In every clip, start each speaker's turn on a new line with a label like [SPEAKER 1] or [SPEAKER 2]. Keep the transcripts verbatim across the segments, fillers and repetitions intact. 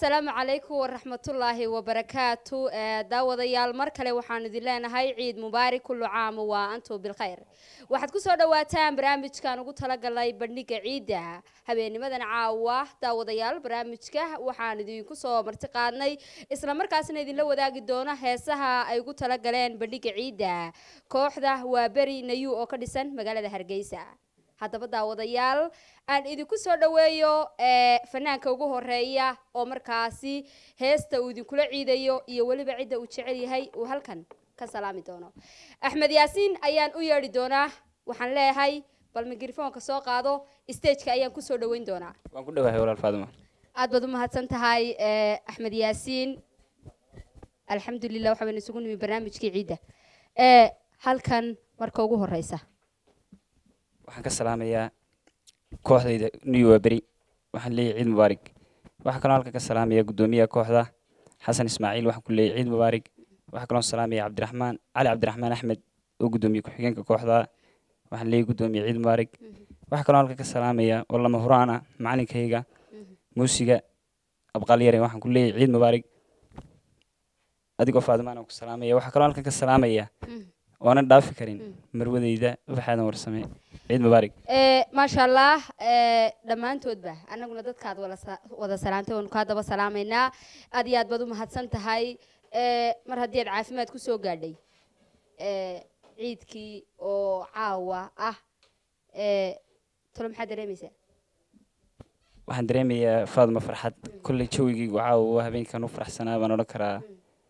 [SPEAKER 1] السلام عليكم ورحمة الله وبركاته. داوديال مركلة وحان دلنا هاي عيد مبارك كل عام وأنتم بالخير. واحد كسر دواتان برامج كانوا قلت لك الله يبنيك عيدها. هبيني مدن عاوة داوديال برامجك وحان دي كسر مرتقاني إسلام مركزنا دي لو ذاك الدونة هسها أي قلت لك لين بنيك عيدها. كوحدة وبري نيو أو كدسن مقالة هرجيسة. هذا بدأ وضيال أن إذا كسر دويو فنان كوجه الرئية أو مركزي هستا وذي كل عيديو يولي بعيدة وتشعري هاي وهالكن كسلامي دونا أحمد ياسين أيان وياري دونا وحن لا هاي بالميكروفون كسوق هذا استيج كأيان كسر دوين دونا.
[SPEAKER 2] وأقول له هاي ولا الفاضمة.
[SPEAKER 1] عاد بدو ما هتسنت هاي أحمد ياسين الحمد لله وحبنا نسقون من برنامج كعيدة هالكن مركوجه الرئيسة.
[SPEAKER 2] waxaan ka salaamayaa kooxdayda New Berry waxaan leeyahay ciid mubaarak waxa kale halka ka salaamayaa gudoomiyaha kooxda Xasan Ismaaciil waxaan ku leeyahay ciid mubaarak waxa kale oo salaamayaa Cabdiraxmaan Ali Cabdiraxmaan Axmed oo gudoomiye ku xigeenka kooxda waxaan leeyahay gudoomiye ciid mubaarak waxa kale oo halka ka salaamayaa oo lama huraana macalinkayga muusiga abqaal yare waxaan ku leeyahay ciid mubaarak adigoo faadmaan oo ku salaamaya waxa kale oo halka ka salaamayaa وانا دافع كريم مرودي ذا وحنا ورسمي عيد مبارك.
[SPEAKER 1] ما شاء الله لما أنت تبه أنا قلنا ضد كاد ولا ولا سلامته ونكاد بسلامنا أديات بدو مهتسنت هاي مرة ديال عافية تكون سوق قاعدي عيد كي أو عاوة أه تلوم حد رميسه.
[SPEAKER 2] واحد رمي فاطمة فرحت كل شوي وعاوة وهبين كانوا فرح سنة وانا نكره.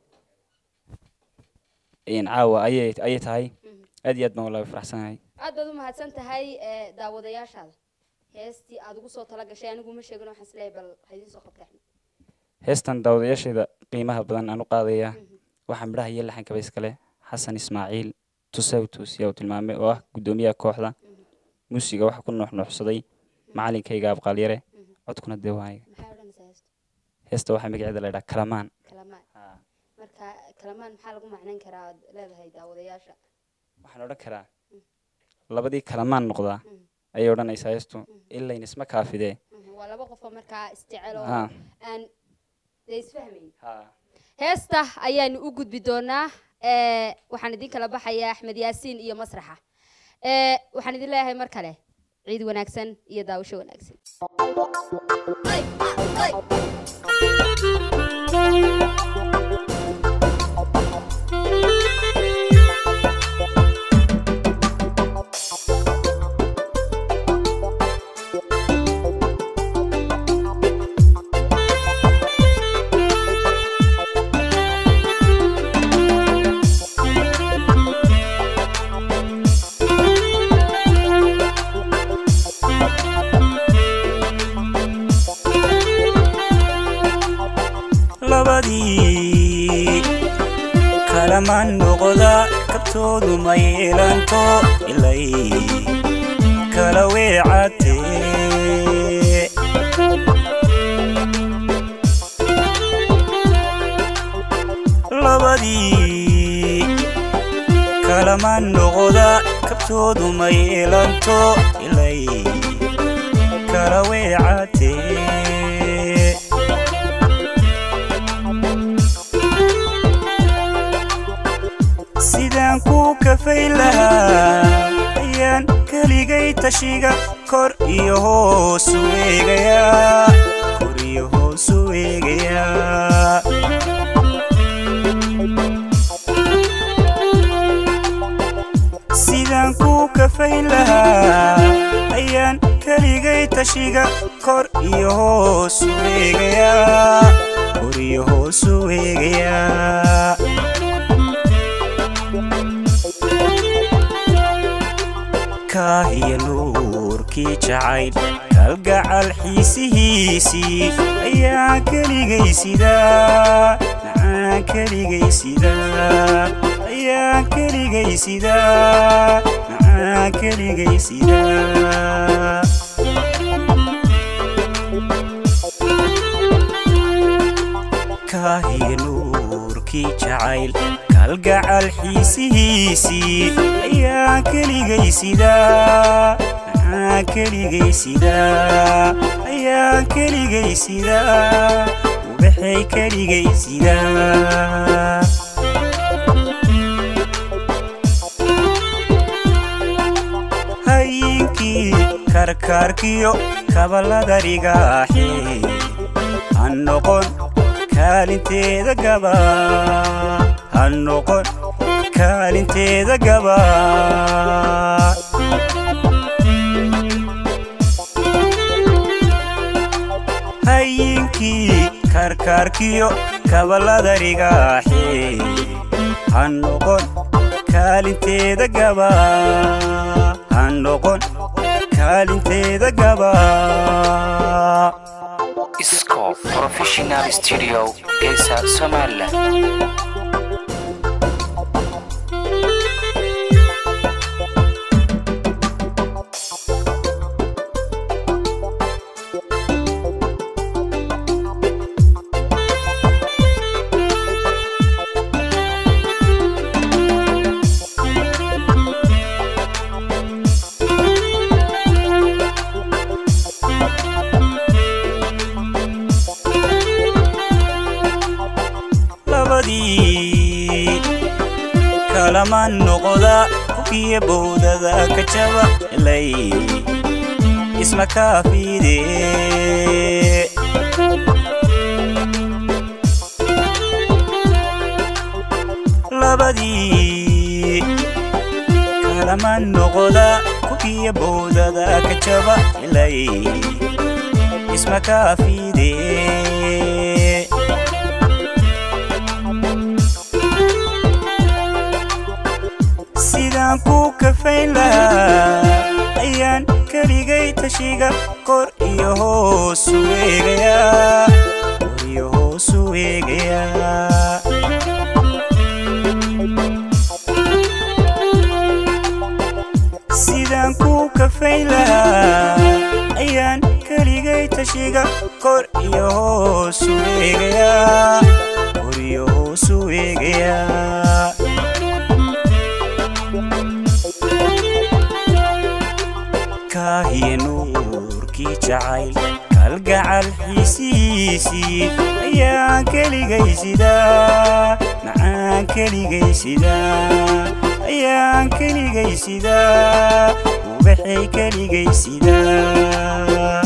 [SPEAKER 2] إن عاوة أي أي تاي أديت ما والله فرح سناي.
[SPEAKER 1] أدو ما هتسنت هاي داود ياش هذا. هستي أدو صوت لقى شيء أنا قوم شيء قلنا حسلي بال هيدي سوق بتاعنا.
[SPEAKER 2] هستن داود ياش إذا قيمها بدن أنا قاضية وحمرها هي اللي حنك بيس كله حسن إسماعيل تساوي توسيا وتلمامي واه قدومية كوحدة موسيقى واحد كنا نحن حصدي معلن كي جاب قليرة عدكنا الدواعي. هست واحد مقعد له كلمان.
[SPEAKER 1] كلمان. marka kalamaan maxaa lagu macnayn karaa leedahay daawadayaasha
[SPEAKER 2] waxaan oran karaa labadii kalamaan noqda ayay oranaysaa heestu ilaa in isma kaafide
[SPEAKER 1] waa laba qof marka isticmaalo aan isfahmay heesta ayaan u gudbi doonaa ee waxaan idin kala baxayaa Axmed Yaasiin iyo masraxa ee waxaan idin leeyahay mar kale ciid wanaagsan iyo daawasho wanaagsan
[SPEAKER 3] كلمان نقضى كبتود ما يلانتو إلي كلاوي عتي لبدي كلمان نقضى كبتود ما يلانتو إلي كلاوي عتي سيدان كوكا فيلها أيان كليجي تشيغا كور يهو سويغيا كور يهو سويغيا سيدان كوكا فيلها أيان كليجي تشيغا كور يهو سويغيا كور يهو سويغيا كاهي نور كي جعيل كالقع الحيسيسي أيا كلي سيدا نعا كلي سيدا أيا كلي سيدا نعا كلي سيدا كاهي نور كي جعيل كالقع الحيسيسي أيا كلي سيدا نعا كلي سيدا أيا كلي سيدا ubaxay keligay sidaa hayinkii karkaarkiyo kabalada rigaaxe han noqon kaalinteeda gaba han noqon kaalinteeda gaba hayinkii karkaarkiyo kabalada rigaaxe han noqon kaalinteeda gaba han noqon kaalinteeda gaba
[SPEAKER 4] Isco Professional Studio Geesa Somaliland
[SPEAKER 3] kalaman noqda kukiya bowdada ka jaba lay isma kaafide labadii kalaman noqda kukiya bowdada ka jaba lay isma kaafide sidaan ku kafayn lahaa ayaan keligay tashiga kor iyo hoos u eegayaa kor iyo hoos u eegayaa sidaan ku kafayn lahaa ayaan keligay tashiga kor iyo hoos u eegayaa kor iyo hoos u eegayaa kaahiya nuurkii jacayl kalgacal xiisiisii ayaan keligay sidaa macaan keligay sidaa ayaan keligay sidaa ubaxay keligay sidaa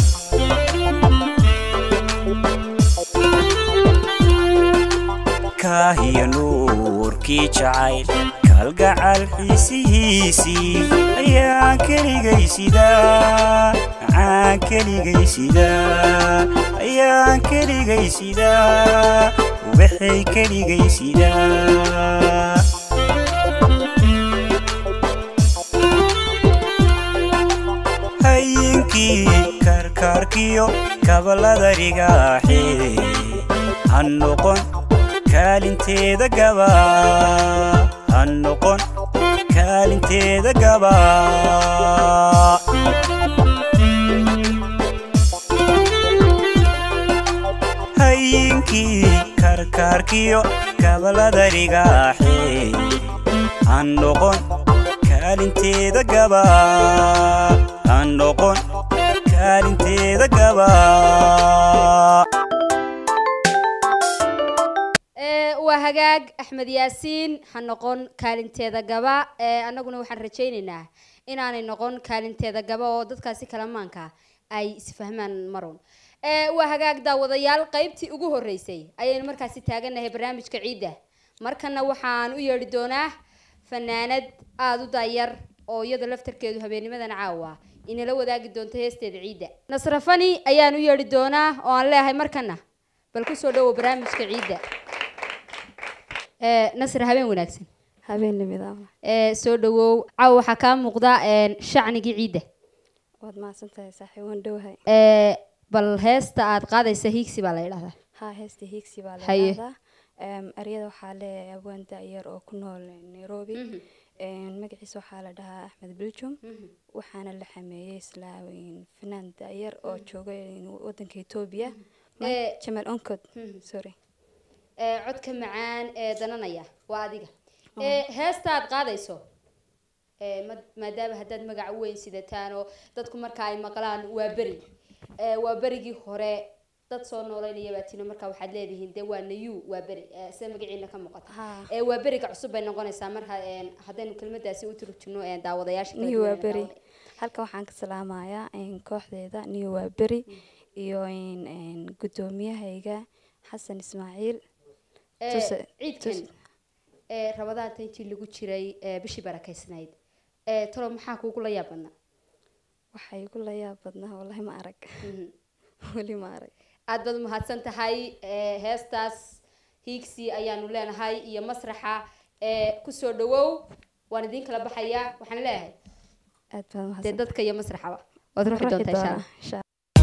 [SPEAKER 3] kaahiya nuurkii jacayl kalgacal xiisihiisii ayaan keligay sidaa macaan keligay sidaa ayaan keligay sidaa ubaxay keligay sidaa hayinkii karkaarkiyo kabalada rigaaxe han noqon kaalinteeda gaba han noqon kaalinteeda gaba hayinkii karkaarkiyo kabalada rigaaxe han noqon kaalinteeda gaba han noqon kaalinteeda gaba
[SPEAKER 1] waa hagaag axmed yaasiin ha noqon kaalinteeda gaba annaguna waxaan rajaynaynaa inaanay noqon kaalinteeda gaba oo dadkaasi kalamaanka ay isfahmaan maroon waa hagaag daawadayaal qaybtii ugu horeysay ayaynu markaasi taaganahay barnaamijka ciidda markana waxaan u yeedhi doonaa fanaanad aada u daayar oo iyada laftarkeedu habeenimadan caawa inala wadaagi doonto heesteeda ciidda nasrafani ayaan u yeedhi doonaa oo aan leeyahay markana bal ku soo dhawow barnaamijka ciidda nasr habeen wanaagsan
[SPEAKER 5] habeen nimidaa
[SPEAKER 1] ee soo dhawow caaw waxa ka muuqda een shacnigi ciida
[SPEAKER 5] waad maasantahay saaxiib waan dhowhay
[SPEAKER 1] ee bal heesta aad qaadaysa hiigsi baa la yiraahdaa
[SPEAKER 5] ha heesta hiigsi baa la
[SPEAKER 1] Haye.
[SPEAKER 5] yiraahdaa em ariyada waxaa leeyahay abwaan da'yar oo ku nool Nairobi een magaciisa waxaa la dhahaa Axmed Biljum waxaana la xameeyay islaaweyn fanaan da'yar oo jooga wadanka Ethiopia
[SPEAKER 1] Ee,
[SPEAKER 5] Jamal Onkod sorry
[SPEAKER 1] ee codka macaan ee dananaya waa adiga ee heesta aad qaadayso ee ma- maadaama haddaad magac weyn sidataan oo dadku marka ay maqlaan waa beri ee waa berigii hore dad soo nooleynaya baatino marka waxaad leedihiin dee waa nayu waa beri sida magaciina ka muuqata
[SPEAKER 5] Haa.
[SPEAKER 1] ee waa beriga cusub bay noqonaysaa marka een haddaynu kelmadaasi u turjino een daawadayaasha kala
[SPEAKER 5] niyo
[SPEAKER 1] duwan
[SPEAKER 5] waa
[SPEAKER 1] ee
[SPEAKER 5] beri
[SPEAKER 1] daawaday.
[SPEAKER 5] halkan waxaan ka salaamayaa een kooxdeeda niyo waa beri iyo een een gudoomiyahayga xasan ismaaciil
[SPEAKER 1] Ee,
[SPEAKER 5] Tuse-
[SPEAKER 1] ciidkan
[SPEAKER 5] tuse-
[SPEAKER 1] ee rabadaanta intii lagu jiray ee bishii barakaysnayd ee talo maxaa kuugu la yaab badnaa
[SPEAKER 5] waxay igu la yaab badnaa wallahi ma arag weli ma arag
[SPEAKER 1] aad baad umahadsan tahay ee heestaas hiigsi ayaanu leenahay iyo masraxa ee kusoo dhawow waan idin kala baxayaa waxaan leeyahay
[SPEAKER 5] aad baan
[SPEAKER 1] dee
[SPEAKER 5] mahadsan
[SPEAKER 1] dadka iyo masraxaba waad ruuxi doontaa insha allah
[SPEAKER 5] insha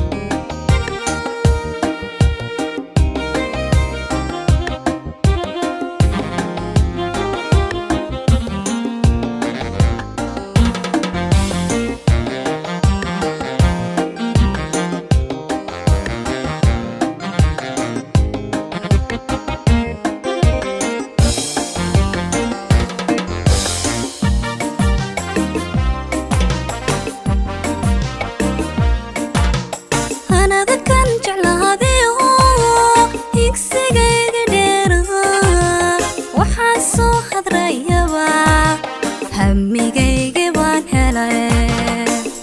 [SPEAKER 6] anada kan jeclaaday oo higsigayga dheeraa waxaa soo hadrayaba hamigayga baan helay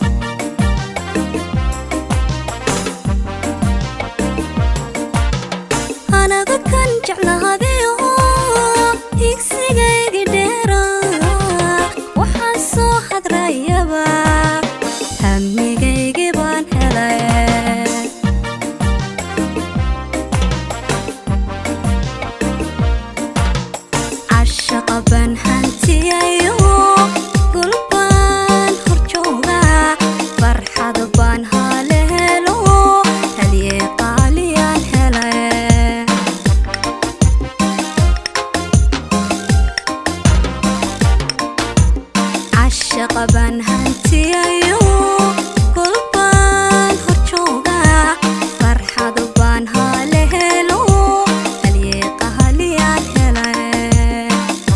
[SPEAKER 6] anada kan jeclaaday oo higsigayga dheeraa waxaa soo hadrayaba hamigayga baan helay عشق بان هانتيايو قلبان هرجوغا فرحة بان هالهلو هلي قاليان هلاي عشق بان هانتيايو قلبان هرجوغا فرحة بان هالهلو هلي قاليان هلاي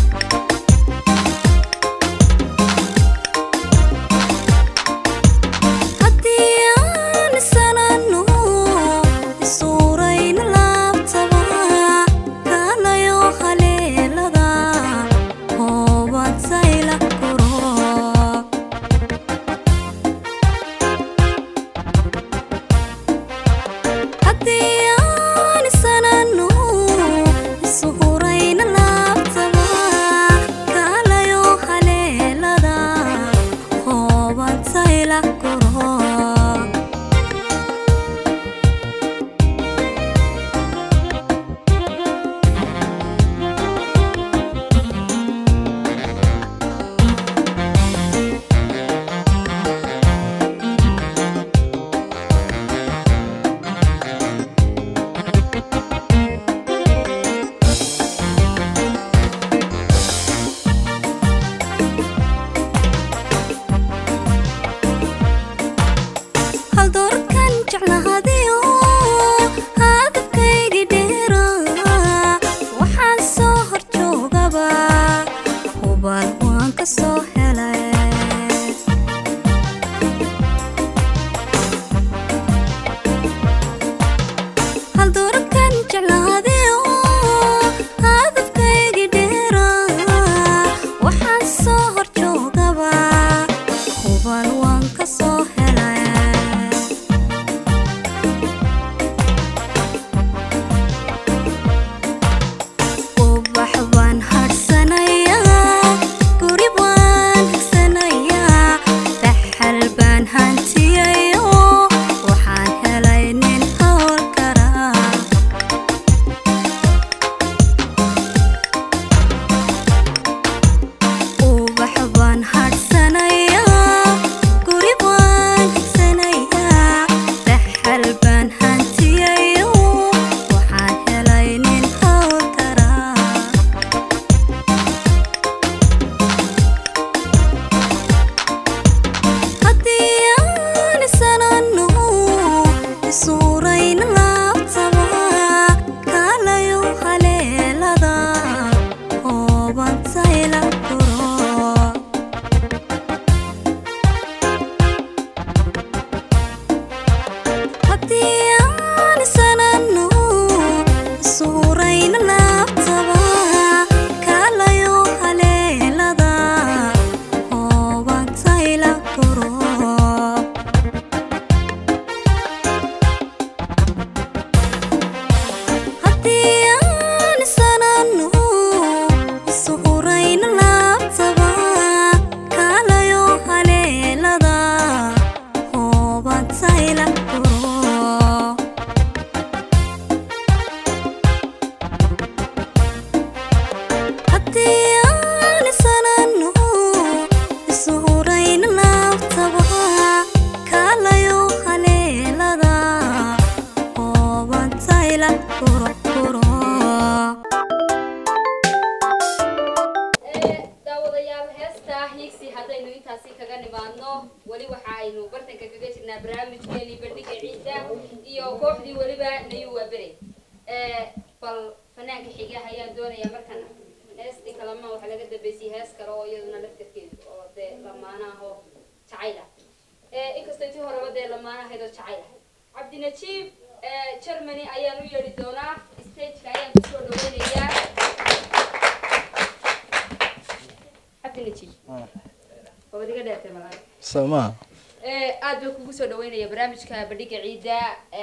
[SPEAKER 6] haddii aan sanano isuurayn laabtaba kaalayo haleelada hoobad sayla kuro haddii aan sanano isuurayn laabtaba kaalayo haleelada hoobad sayla kuro hal doorkan jeclaaday oo hadafkayga dheeraa waxaan soo horjoogaba hubal waan ka soo helay hal doorkan jeclaaday oo hadafkayga dheeraa waxaan soo horjoogaba hubal waan ka soo helay ubax baan hadhsanayaa guri baan higsanayaa daxal baan hantiyayo waxaan helay nin hawl karaa ubax baan hadhsanayaa guri baan higsanayaa daxal baan hantiyayo waxaan helay nin hawl karaa haddii aan sanano isuurayn laabtaba kaalayo haleelada hooban sayla kuro haddii aan sana
[SPEAKER 1] barnaamijkeeni bandhiga ciidda iyo kooxdii weliba nayu waa bere bal fanaanka xiga ayaan doonayaa markan heestii kalama waxaa laga dambeysay hees kale oo iyaduna laftarkeedu oo dee lamaanaha oo jacayla inkastoo intii horeba dee lamaanahayd oo jacayla cabdinajiib germany ayaan u yeedhi doonaa stageka ayaan kusoo dhaweynayaa cabdinajiib wabadiga dheertay malaha
[SPEAKER 7] سما
[SPEAKER 1] aad baan kugu soo dhaweynaya barnaamijka bandhiga ciidda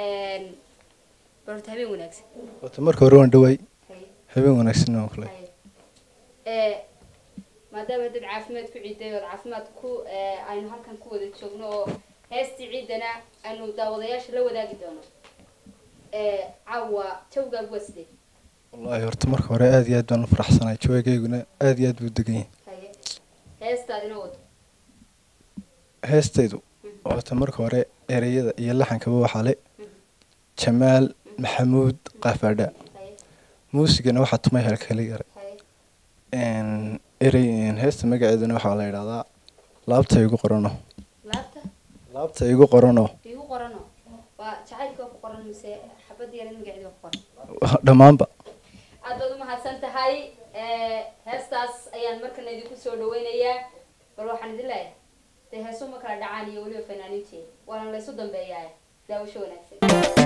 [SPEAKER 1] barta habeen wanaagsan
[SPEAKER 7] وتمرك ورون دوي habeen wanaagsan oo kale
[SPEAKER 1] ee maadaama dad caafimaad ku ciiday oo caafimaad ku aynu halkan ku wada joogno oo heestii ciidana aynu daawadayaasha la wadaagi doono ee cawa tawga wasde
[SPEAKER 7] wallahi horta marka hore aad iyo aad baan u faraxsanahay joogayguna aad iyo aad buu degan yahay
[SPEAKER 1] heestaadina wado
[SPEAKER 7] heestaydu horta marka hore ereyada iyo laxankaba waxaa le jamaal maxamuud qaafadha muusigana waxaa tumay halkali yare een erey heesta magaceeduna waxaa la yidhaahdaa laabta igu qorano
[SPEAKER 1] laabta
[SPEAKER 7] laabta igu qorano
[SPEAKER 1] igu qorano waa jacaylka ku qoran mise xabad yar magaceeda ku qoran
[SPEAKER 7] dhammaanba
[SPEAKER 1] aad baad u mahadsan tahay heestaas ayaan markan idinku soo dhaweynayaa bal waxaan idin leeyahay dee heeso ma kala dhacaan iyo weliba fanaaniinteeda waana laysu dambeeyaa daawasho wanaagsan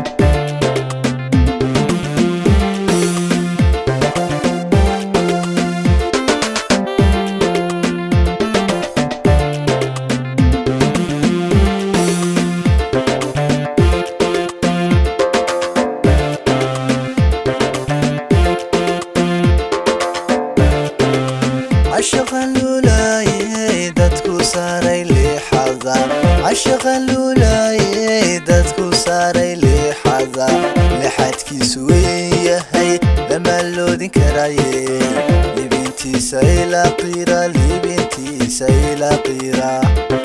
[SPEAKER 8] عشق اللولاي دتكو ساري لي حظا عشق اللولاي دتكو ساري لي حظا لحدكي سوية هي لما اللودين كراي لبنتي سايلة قيرة لبنتي سايلة قيرة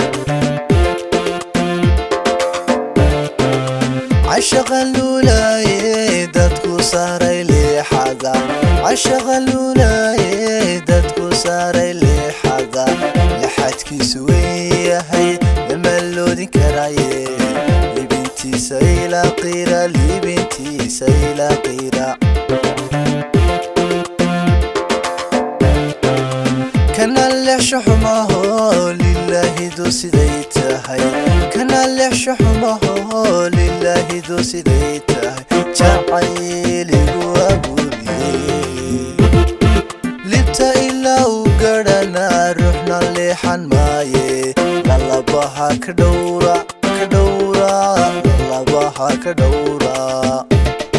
[SPEAKER 8] عشق اللولاي دتكو ساري لي حظا عشق اللولاي دتكو ساري لي حظا لحدكي سوية هي لما اللودين كراي لبنتي سايلة قيرة لبنتي سايلة قيرة كان اللي شحمه لله دوس ديتهاي كان اللي شحمه لله دوس ديتهاي جعيلي وابولي لبتا إلا وقرنا رحنا لحن ماي للا بها كدورة كدورة للا بها كدورة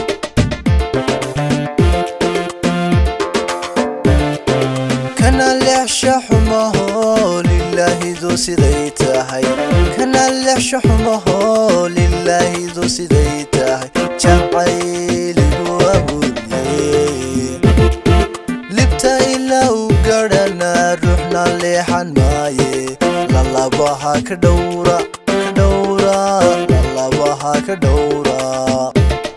[SPEAKER 8] كان اللي شحمه لله دوس ديتهاي كان اللي شحمه لله دوس ديتهاي جعيلي وابولي لبتا إلا وقرنا رحنا لحن ماي للا بها كدورة كدورة للا بها كدورة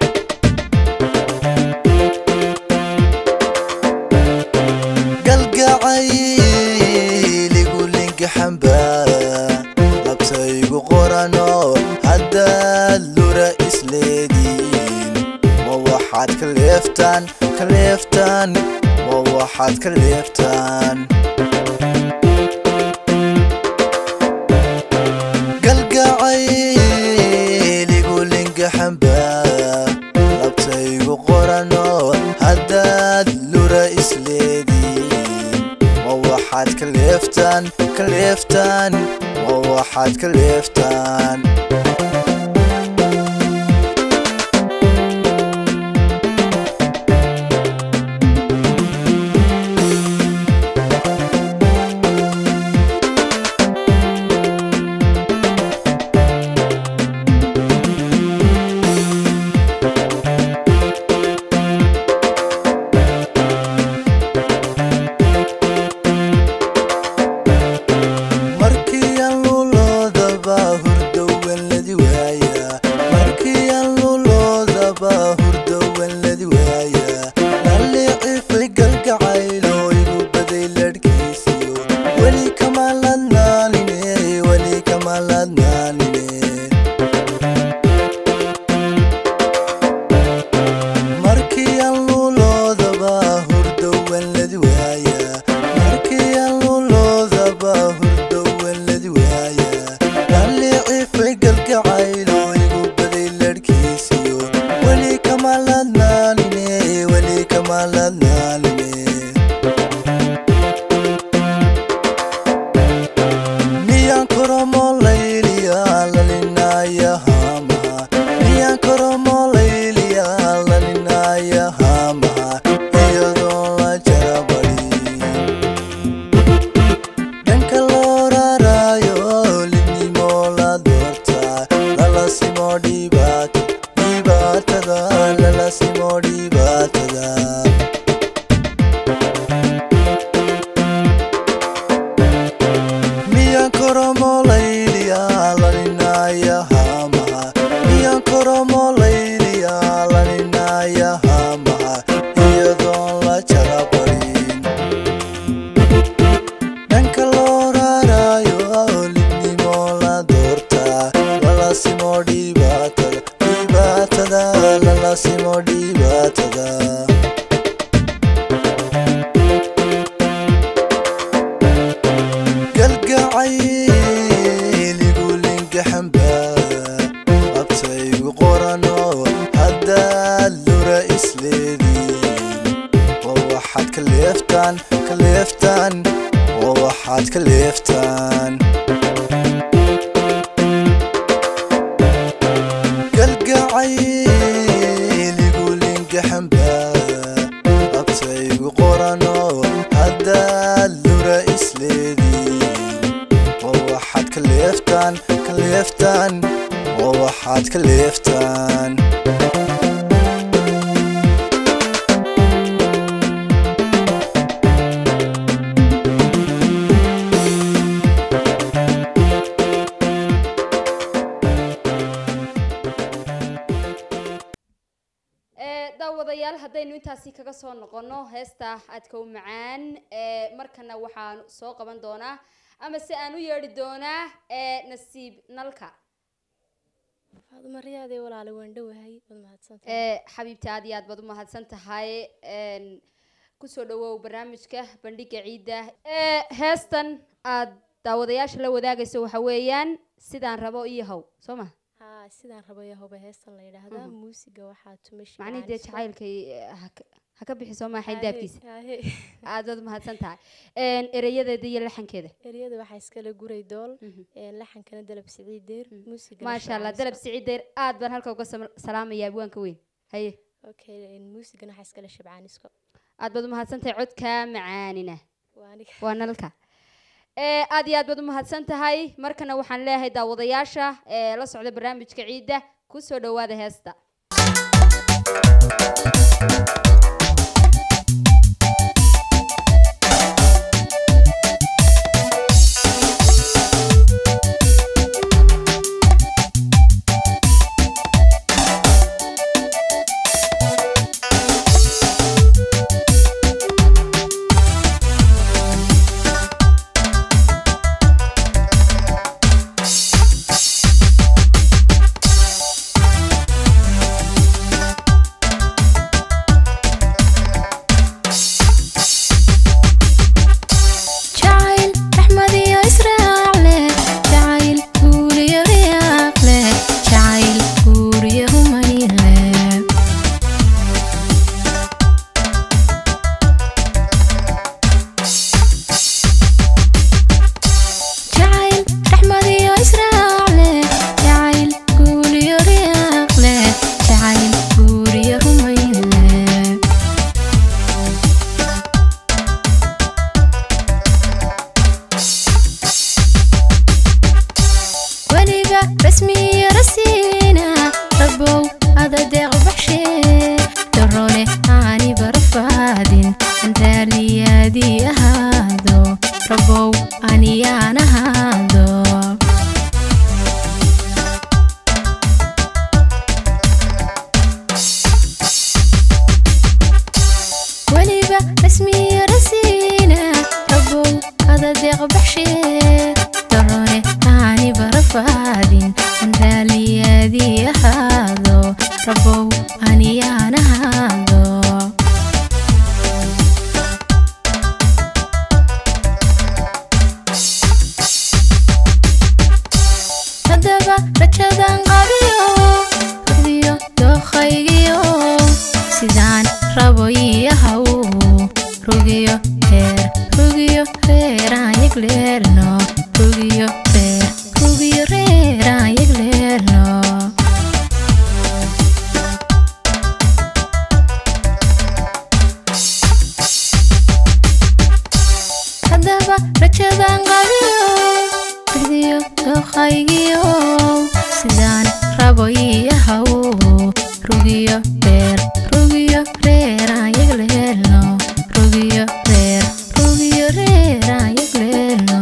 [SPEAKER 8] قلقعيل يقول لنك حنبا لبتا يقو قرانو هدا اللو رئيس ليدين ووحد كليفتان كليفتان ووحد كليفتان قلقعيل يقول لنك حنبا لبتا يقو قرانو هدا اللو رئيس ليدين ووحد كليفتان كليفتان ووحد كليفتان markii aan lulooda baa hurdowan miyaan koromo layliya laninaya hamaha iyadoo la jarabadhi dhanka loo rarayo lidnimo la doortaa lala simo dhibaato dhibaatada lala simo dhibaatada miyaan koromo layliya laninaya hamaha miyaan koromo layliya laninaya hamaha iyadoon la jarabadhin dhanka loo rarayo lidnimo la doortaa lala simo dhibaatada dhibaatada lala simo dhibaatada galgacayligu lingaxamba abtaygu qorano haddaad lura isleediin waa waxaad ka leeftaan ka leeftaan waa waxaad ka leeftaan galgacayligu lingaxamba abtaygu qorano haddaad lura isleediin waa waxaad ka leeftaan ka leeftaan waa waxaad ka leeftaan
[SPEAKER 1] daawadayaal haddaynu intaasi kaga soo noqono heesta aadka u macaan markana waxaan soo qaban doonaa ama se aan u yeedhi doonaa nasiib nalka
[SPEAKER 9] mariyaade walaale waan dhowahay wad mahadsantahay
[SPEAKER 1] xabiibti aad iyo aad baad u mahadsan tahay kusoo dhawow barnaamijka bandhiga ciidda heestan aad daawadayaasha la wadaagayso waxa weeyaan sidaan rabo iyo haw soo ma
[SPEAKER 9] haa sidaan rabo iyo hawba heestan la yidhaahdaa muusiga waxaa tumashi
[SPEAKER 1] macnii dee jacaylkay ha ka bixi soo maaxayn daabkiisa aad baad u mahadsan tahay erayadeeda iyo laxankeeda
[SPEAKER 9] ereyada waxaa iskala guray dool laxankana dalab siciid deer muusiga
[SPEAKER 1] maasha allah dalab siciid deer aad baan halka uga salaamaya abwaanka weyn haye
[SPEAKER 9] okay muusigana waxaa iskala shabcaanisko
[SPEAKER 1] aad baad u mahadsan tahay codka macaanina waa nalka aad iyo aad baad u mahadsan tahay markana waxaan leeyahay daawadayaasha la socda barnaamijka ciidda ku soo dhawaada heesta
[SPEAKER 10] rabo iyahaw rugiyo reer rugiyo reer ayagleelno rugiyo reer rugiyo reer ayagleelno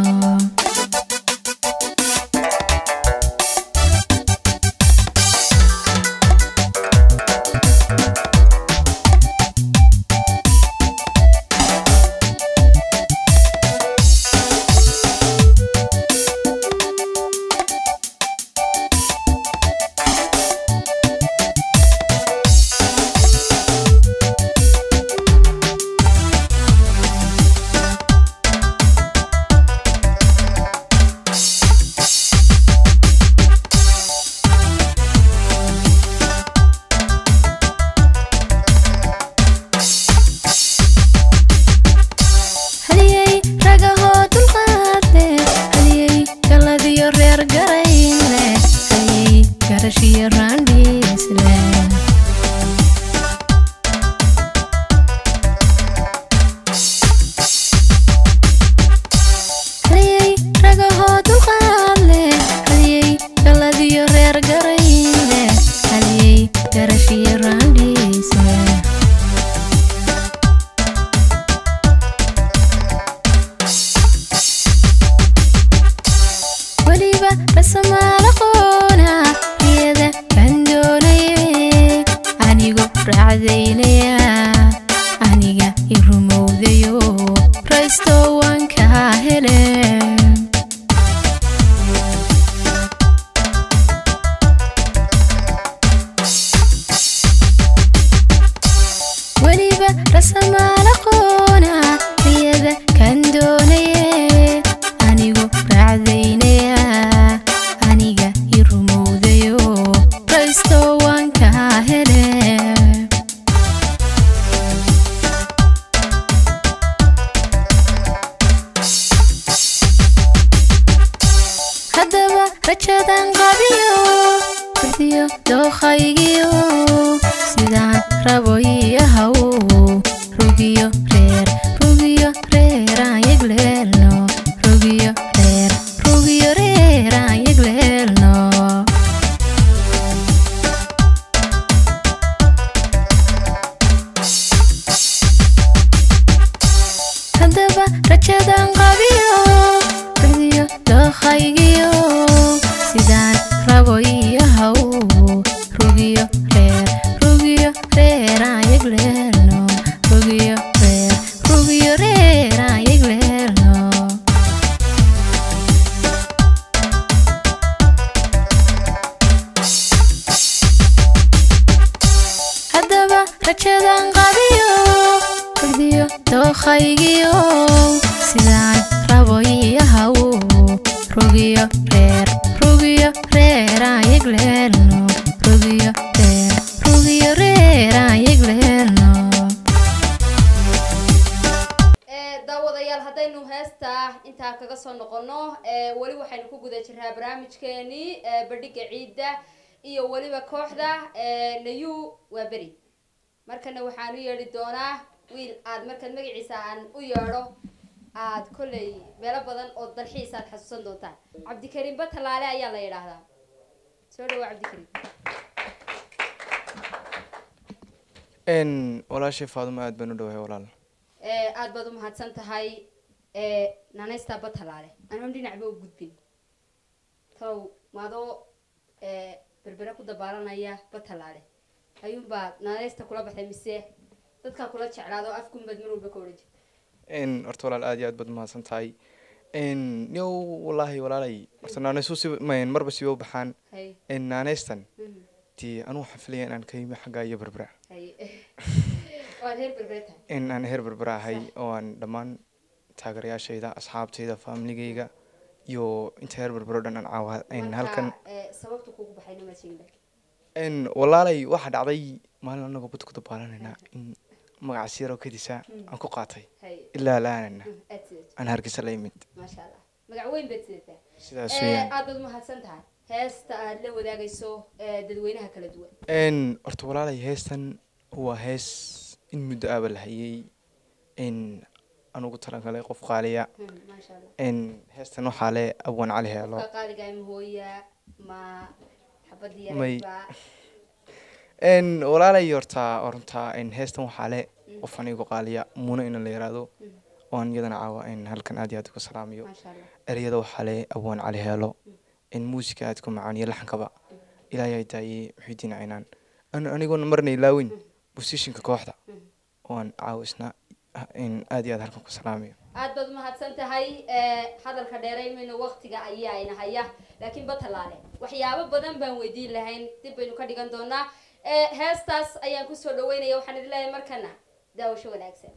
[SPEAKER 1] bandhiga ciida iyo waliba kooxda nayu waa beri markana waxaan u yeedhi doonaa wiil aad markaad magaciisa aan u yeedho aad kolley meelo badan oo dalxiis aad xasuusan doontaan cabdikariim batalaale ayaa la yidhaahdaa soo dhawaa cabdikariim
[SPEAKER 11] n walaashay faaduma aad baan u dhawahay walaal
[SPEAKER 1] aad baad u mahadsan tahay nanaysta batalaale anaan dhinacba u gudbin tow maadoo berbera ku dabaalanaya batalaale ayuunbaa nanaysta kula baxday mise dadkaa kula jeclaado afkunbad mar walba ka odhan jirta
[SPEAKER 11] n horta walaal aad iyo aad baad umahadsan tahay n yow wallaahi walaalay horta naanaysu si marba siba u baxaan n naanaystan dee anuu waxaan filaya inaan ka yimi xaggaa iyo berbera in aan heer berbera ahay oo aan dhammaan taageerayaashayda asxaabtayda faamiligayga iyo inta heer berbero dhan aan caawa halkan
[SPEAKER 1] sababta kugu baxayna ma sheegin
[SPEAKER 11] n walaalay waxaa dhacday maalin anagoo bad ku dabaalanayna in magaca siiro kadisa aan ku qaatay ilaa laanana aan hargeysa la yimid
[SPEAKER 1] maasha allah magac weyn baad sidataa
[SPEAKER 11] sidaas weeyaan
[SPEAKER 1] aad baad umahadsan tahay heesta aad la wadaagayso dadweynaha kala duwan
[SPEAKER 11] n horta walaalay heestan waa hees in muddo aaba la hayay in anugu talagalay qof qaaliya n heestan waxaa le abwan cali heelo
[SPEAKER 1] qaaliga hooya ma
[SPEAKER 11] may en walaalay horta orunta en heestan waxa le qof anigu qaaliya muna in la yiraahdo oo iyadana caawa in halkan aad iyo aad ku salaamiyo eriyada waxa le abwan cali heelo in muusika aad ku macaaniyo laxankaba ilaahay taayay wixii aynaan anigoon marnay laawin positionka kooxda oo aan caawisna in aad iyo aad halkan ku salaamiyo
[SPEAKER 1] aad baad mahadsan tahay hadalka dheereeymayna waqtiga ayaa ayna haya laakiin batalaale waxyaabo badan baan weydiin lahayn dib baynu ka dhigan doonaa heestaas ayaan ku soo dhaweynaya waxaan idin leeyahay markana daawasho wanaagsan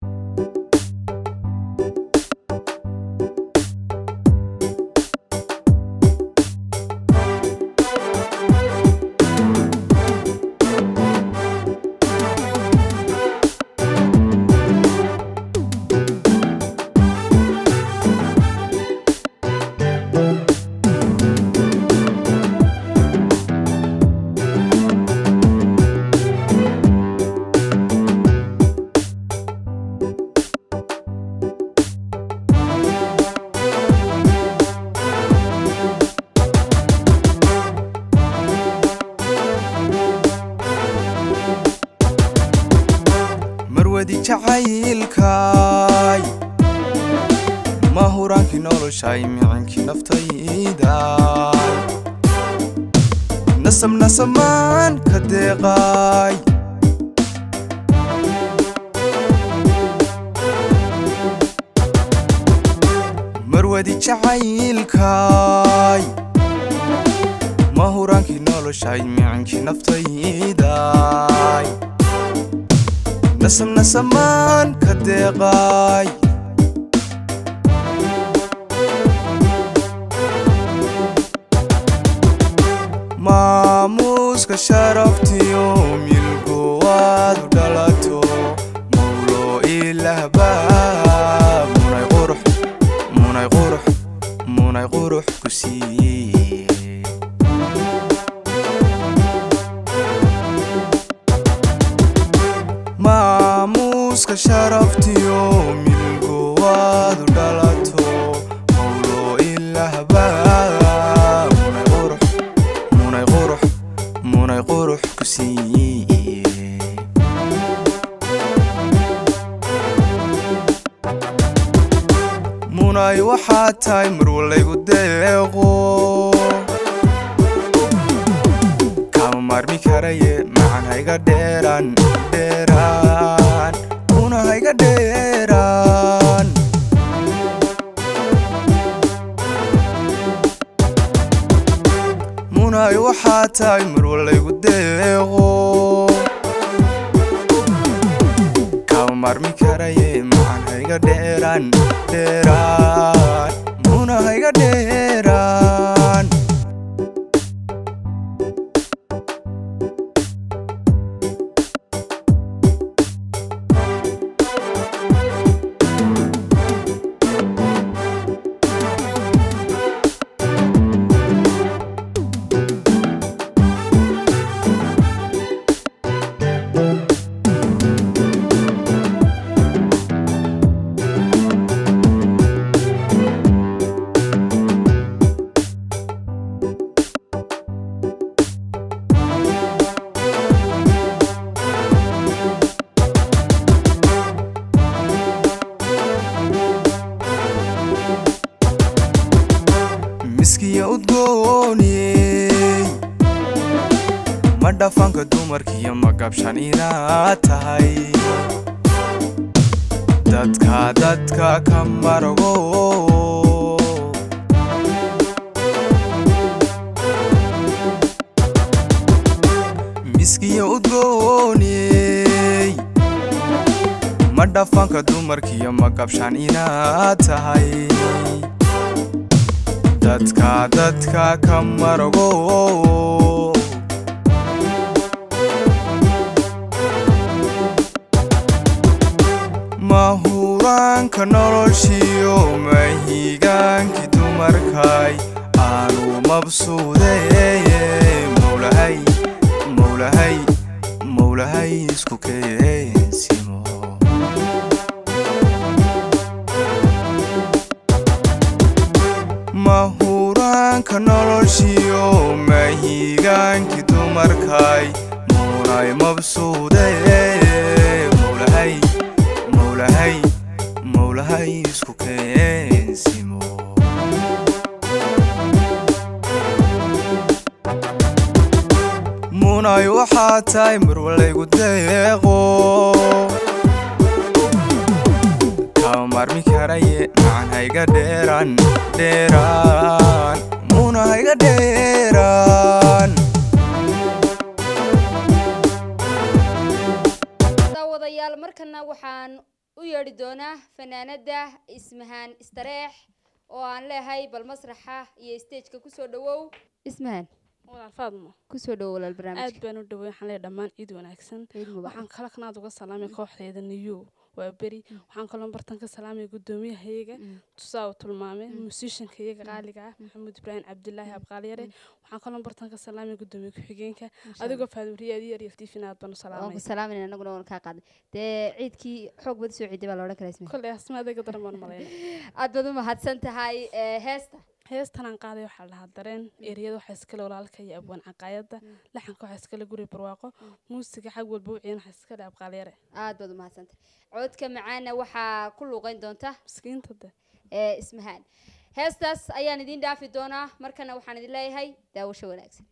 [SPEAKER 8] jacaylkay ma huraanki noloshay micinki naftayda nasam nasamaan ka deeqay marwadi jacaylkay ma huraanki noloshay micinki naftayda nasam nasamaan ka deeqay maamuuska sharaftiyo milgo waad u dhalato mawlo ilaahbaa munay qurux munay qurux munay qurux ku siiyey maamuuska sharaftiyo milgo waad u dhalato mawlo ilaahbaa munay qurux munay qurux munay qurux ku siiyey munay waxaad tahay mar walaygu deeqo kama maarmi karaye macan hayga dheeraan dheeraan una hayga dheeraan munay waxaad tahay mar walaygu deeqo kama maarmi karaye macan hayga dheeraan dheeraan una hayga dheeraan miskiya udgooniyey ma dhafanka dumarkiyo magabshan inaad tahay dadka dadka ka marago miskiya udgooniyey ma dhafanka dumarkiyo magabshan inaad tahay dadka dadka ka marago mahuraanka noloshiyo mahigaanki dumarkay aanu mabsuudeeye mawlahay mawlahay mawlahay isku keensimo mahuraanka noloshiyo mahiga gayaankii dumarkay muunay mabsuude mowlahay mowlahay mowlahay isku keensimo muunay waxaa tahay marwalaygu deeqo kama maarmi karaye macan hayga dheeraan dheeraan muuna hayga dheeraan
[SPEAKER 1] daawadayaal markana waxaan u yeedhi doonaa fanaanada Ismahaan Istareex oo aan leeyahay bal masraxa iyo stage-ka kusoo dhawow Ismahaan
[SPEAKER 12] walaal Faadmo
[SPEAKER 1] kusoo dhawow walaal barnaamijka
[SPEAKER 12] aad baan u dhaweey waxaan leeyahay dhammaan ciid wanaagsan waxaan kala kanaad uga salaamay kooxdeeda Niyu waa beri waxaan kaloo bartan ka salaamay gudoomiyahayaga Tusaaw Tulmaame musician-kayaga qaaliga ah Maxamed Ibrahim Cabdullaahi Abqaaliyare waxaan kaloo bartan ka salaamay gudoomiye ku-xigeenka adigoo faaduriyadii Ariel T V naad baan u salaamay
[SPEAKER 1] oo salaamayna anaguna waan ka qaaday de ciidkii xoog bad soo ciiday baa la oran karaa Ismahaan
[SPEAKER 12] kulli asmaadaga darmaan maleeyay
[SPEAKER 1] aad baad u mahadsan tahay heesta
[SPEAKER 12] heestan aan qaaday waxa la dareen eriyada waxa iskala walaalka iyo abwaan caqaayada laxanka waxa iskala guri barwaaqo muusiga xag walba wicin waxa iskala Abqaaliyare
[SPEAKER 1] aad baad u mahadsantahay codka macaana waxa ku luuqayn doonta
[SPEAKER 12] miskiintada
[SPEAKER 1] ee Ismahaan heestaas ayaan idin dhaafi doonaa markana waxaan idin leeyahay daawasho wanaagsan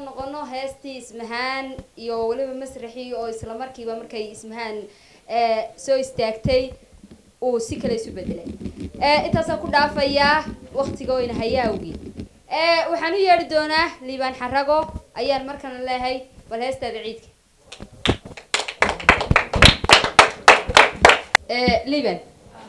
[SPEAKER 1] noqono heestii ismahaan iyo weliba masraxii oo isla markiiba markay ismahaan soo istaagtay uu si kale isu bedelay intaasaan ku dhaafayaa waqtiga wayna hayaawgii waxaan u yeedhi doonaa liibaan xarago ayaan markana leehay bal heestaada ciidka liibaan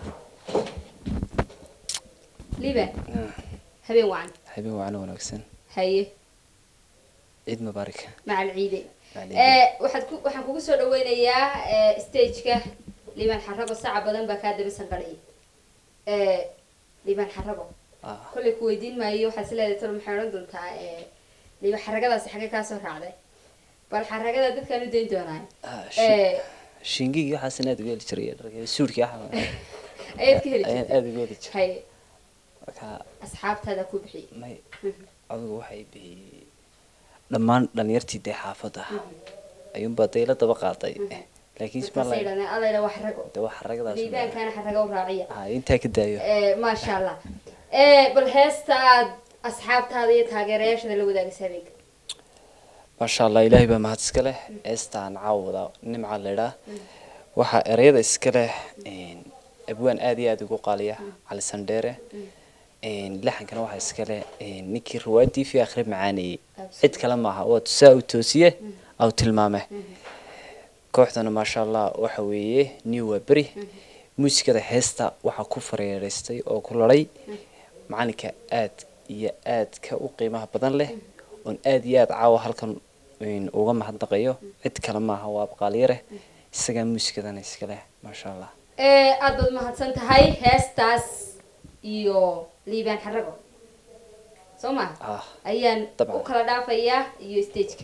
[SPEAKER 1] liibaan habeen wacan
[SPEAKER 13] habeen wacan wanaagsan
[SPEAKER 1] haye
[SPEAKER 13] ciid mubaarak
[SPEAKER 1] maca alciide waxaad ku waxaan kugu soo dhaweynayaa stageka liibaan xarago saca badan baa kaa daba sanqadhay liibaan xarago kollay ku weydiin maayo waxaad is leedahay talo maxay odhan doontaa liibaan xaragadaasi xagee kaa soo raacday bal xaragada dadkaan u dayn doonaa
[SPEAKER 13] shingigi waxaasna aad uga heli jiray suudhkii waxa
[SPEAKER 1] ayaad ka heli
[SPEAKER 13] ayaan aad uga heli jiray
[SPEAKER 1] haye
[SPEAKER 13] marka
[SPEAKER 1] asxaabtaada ku bixiyey
[SPEAKER 13] may adigu waxay bixiyey dhammaan dhalinyartii dee xaafadda ayuunbaa dayla daba qaaday laakiin
[SPEAKER 1] ismaalayna alayna wax rago
[SPEAKER 13] de wax ragadaas
[SPEAKER 1] liibaankaana xaraga u raaciya
[SPEAKER 13] ha intaa ka daayo
[SPEAKER 1] maasha allah bal heesta aad asxaabtaada iyo taageerayaashada la wadaagaysa habeenka
[SPEAKER 13] maasha allah ilaahay baa mahad iska leh heestaan caawada nimca leedhaa waxaa ereyada iska leh abwaan aad iyo aad ugu qaaliya cali sandheere laxankana waxaa iska leh ninkii riwaayadii fi akhri macaanayey cid kale maaha waa tusaa u toosiye aw tilmaame kooxdana maasha allah waxa weeye new waa beri muusikada heesta waxaa ku fareereystay oo ku laday macalinka aad iyo aadka u qiimaha badan leh oon aad iyo aad caawa halkan uga mahadnaqayo cid kale maaha waa abqaaliyare isagaa muusikadana iska leh maasha allah
[SPEAKER 1] aad baad mahadsan tahay heestaas iyo liibaan xarago soo ma ayaan u kala dhaafayaa iyo stageka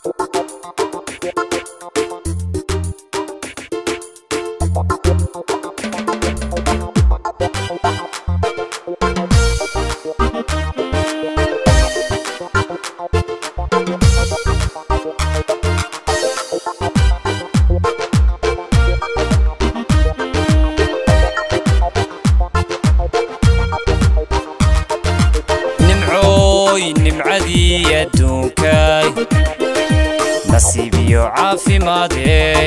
[SPEAKER 3] nimcadii adduunkay nasiibiyo caafimaadey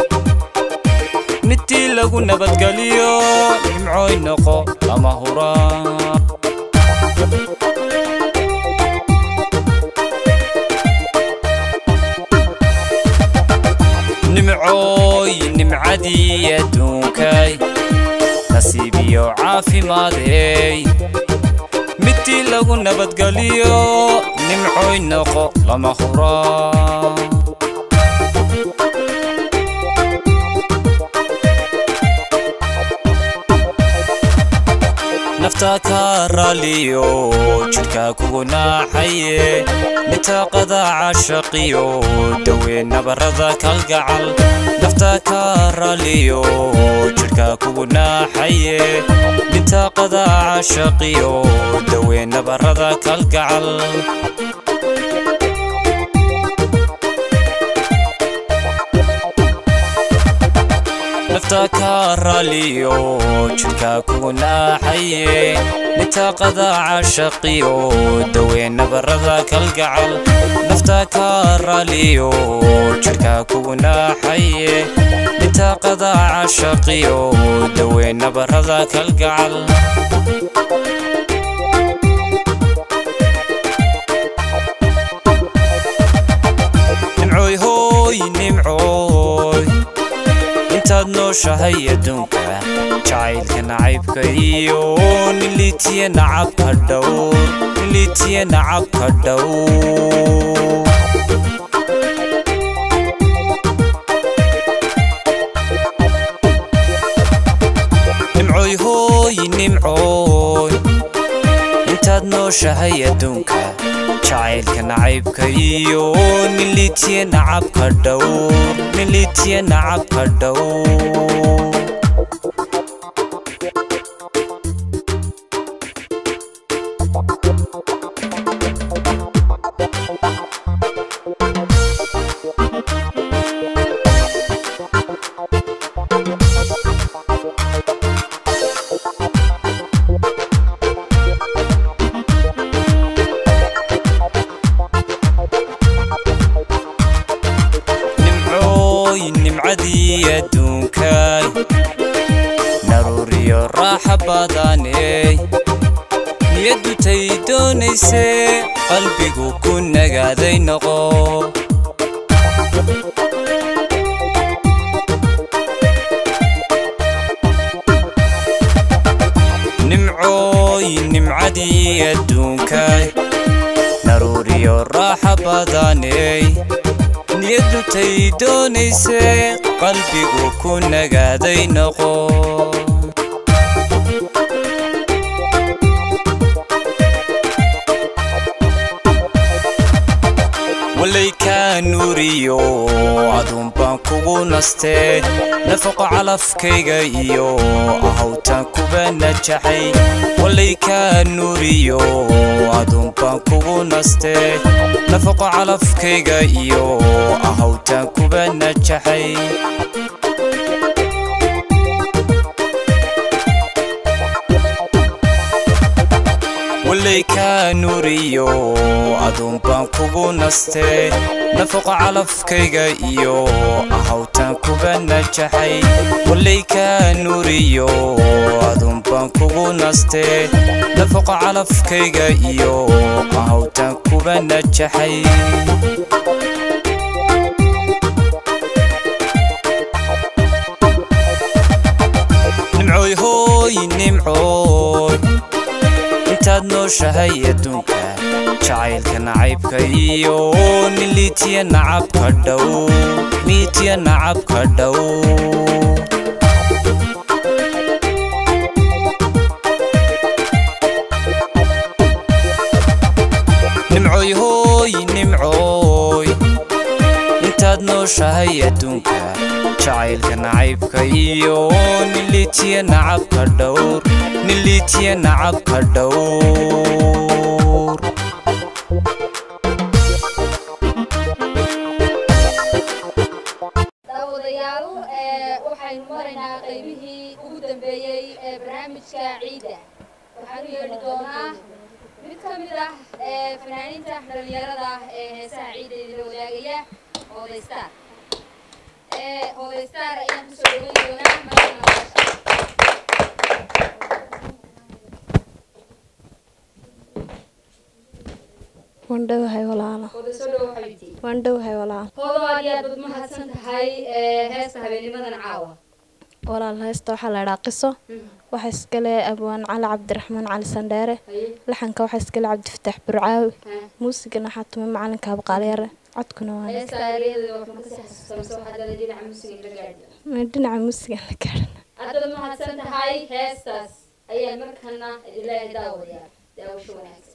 [SPEAKER 3] midtii lagu nabadgeliyo nimcooy noqo lama huraan nimcooy nimcadii adduunkay nasiibiyo caafimaadey midtii lagu nabadgeliyo nimcooy noqo lama huraan naftaa ka raaliyo jidhkaa kugu naaxaye nitaaqada cashaqiyo daween nabarada kalgacal naftaa ka raaliyo jidhkaa kugu naaxaye nitaaqada cashaqiyo daween nabarada kalgacal naftaa ka raaliyo jidhkaa kugu naaxaye nitaaqada cashaqiyo daween nabarada kalgacal naftaa ka raaliyo jidhkaa kugu naaxaye nitaaqada cashaqiyo daween nabarada kalgacal nimcooy hooy nimcooy intaad nooshahay adduunka jacaylka nacaybka iyo niliitiya nacabka dhow niliitiya nacabka dhow nimcooy hooy nimcooy intaad nooshahay adduunka jacaylka nacaybka iyo niliitiya nacabka dhow niliitiya nacabka dhow nimcooy nimcadii adduunkaay naruuriyo raaxa badaney niyaddu tay doonaysee qalbigu ku nagaaday noqo nimcooy nimcadii adduunkaay naruuriyo raaxa badaney niyaddu tay doonaysee qalbigu ku nagaaday noqo walayka nuuriyo aduun baan kugu nastee nafaqo calafkayga iyo ahawtaan kuba najaxay walayka nuuriyo aduun baan kugu nastee nafaqo calafkayga iyo ahawtaan kuba najaxay walayka nuuriyo aduun baan kugu nastee nafaqo calafkayga iyo ahawtaan kuba najaxay walayka nuuriyo aduun baan kugu nastee nafaqo calafkayga iyo ahawtaan kuba najaxay nimcooy hooy nimcooy intaad nooshahay adduunka jacaylka nacaybka iyo nin liitiya nacabka dhow liitiya nacabka dhow nimcooy hooy nimcooy intaad nooshahay adduunka jacaylka nacaybka iyo nin liitiya nacabka dhowr nin liitiya nacabka dhowr
[SPEAKER 1] daawadayaal waxaynu maraynaa qaybihii ugu dambeeyey ee barnaamijka ciidda waxaan u yeedhi doonaa mid ka mid ah fanaaniinta dhalinyarada ee heesaha ciidda idinla wadaagaya Odaystar Odaystar ayaan kusoo dhaweyn doonaa
[SPEAKER 5] wandhowahay walaalo wandhowahay walaalo
[SPEAKER 1] hoodo aad iyo aad baad mahadsan tahay heesta habeennimadan caawa
[SPEAKER 5] walaal heesta waxaa la idhaa qiso waxaa iskale abwaan cali cabdiraxmaan cali sandheere laxanka waxaa iskale cabdifataax burcaawi muusigana waxaa tumay macalinka abqaalyare codkuna waa dhinaca muusiga la gaadhan
[SPEAKER 1] aad baad mahadsan tahay heestaas ayaa markana idinleeyahay daawadayaal daawasho wanaagsan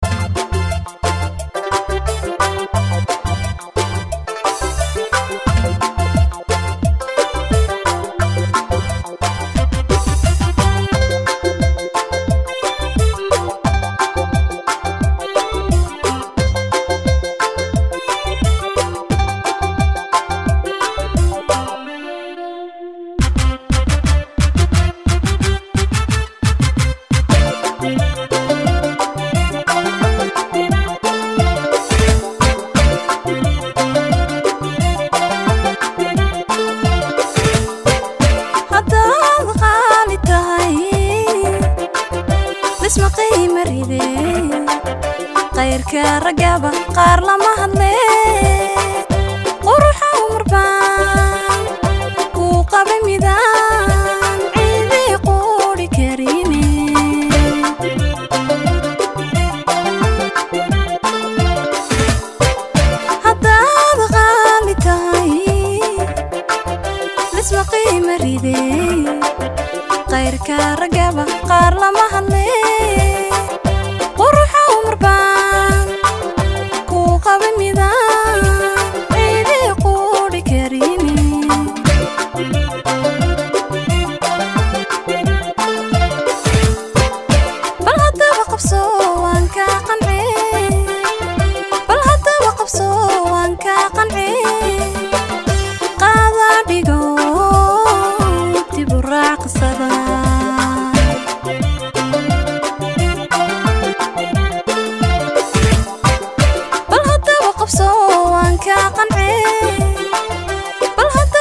[SPEAKER 6] ragaba qaar lama hadle quruxa umarbaan ku qabe midaan ciidi qoori karine haddaad qaali tahay lisma qiima ride qayrka ragaba qaar lama hadle quruxa umarbaan qabe midaan ciidi qoori karine bal haddaba qabso waan kaa qance bal haddaba qabso waan kaa qance qaada dhigo dib u raac qisada bal haddaba qabso waan kaa qance bal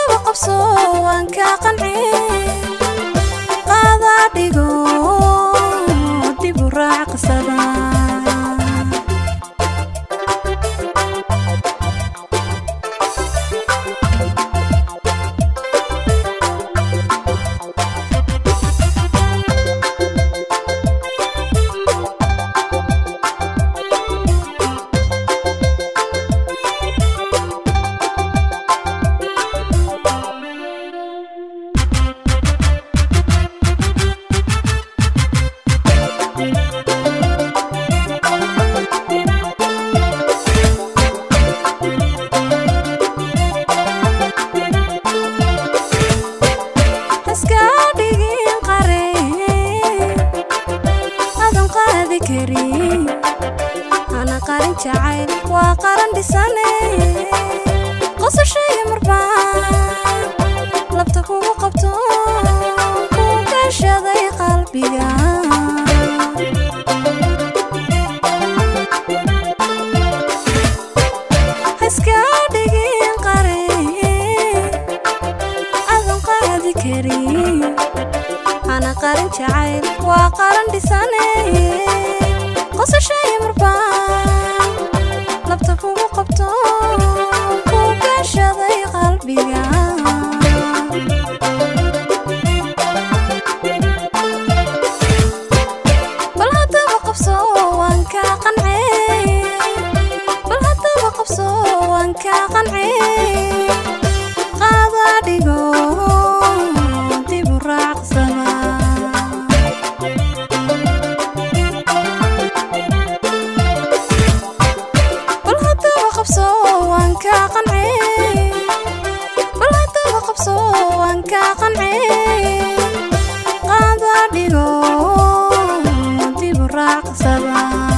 [SPEAKER 6] dhigin qarin adan qaadi karin ana qarin jacayl waa qaran dhisane qosashay marbaan labta kugu qabto ku gashaday qalbiga bal haddaba qabso waan ka qancay bal haddaba qabso waan ka qancay qaada dhigo dib u raacsana bal haddaba qabso waan ka qancay bal haddaba qabso waan ka qancay qaada dhigo dib u raacsana